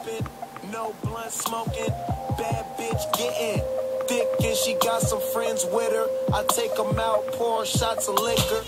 popping, no blunt smoking, bad bitch getting thick and she got some friends with her. I take them out, pour shots of liquor.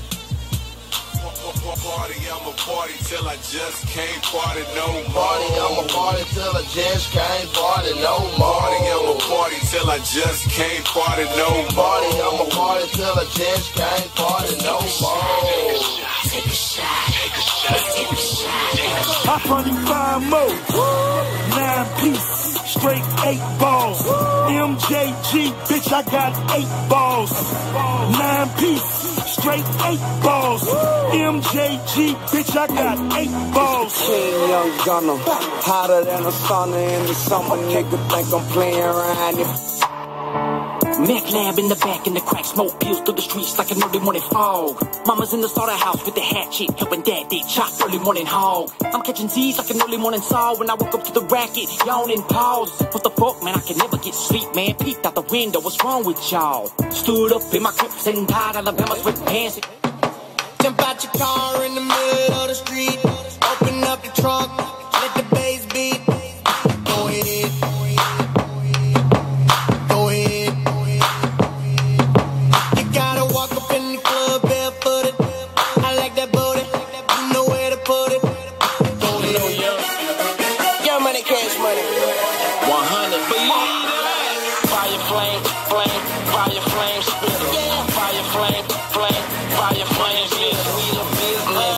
Party, I'ma party till I just can't party no more. Party, I'ma party till I just can't party no more. Party, I'ma party till I just can't party no more. Party, I'ma party till I just can't party no more. Take a shot, take a shot, take a shot. I probably 5 more. 9-piece, straight 8 balls. MJG, bitch, I got 8 balls. 9-piece. Straight 8 balls. MJG, bitch, I got 8 balls. King Young Gunner, hotter than a sauna in the summer. Nigga think I'm playing around it. Mac lab in the back and the crack smoke peels through the streets like an early morning fog. Mama's in the slaughterhouse with the hatchet, helping dad they chop early morning hog. I'm catching Z's like an early morning saw when I woke up to the racket, yawning pause. What the fuck, man, I can never get sleep, man. Peeked out the window, what's wrong with y'all? Stood up in my Crips and tied Alabama sweatpants. Jump out your car